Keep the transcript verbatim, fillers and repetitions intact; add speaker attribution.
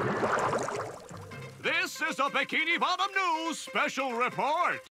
Speaker 1: This is a Bikini Bottom News special report.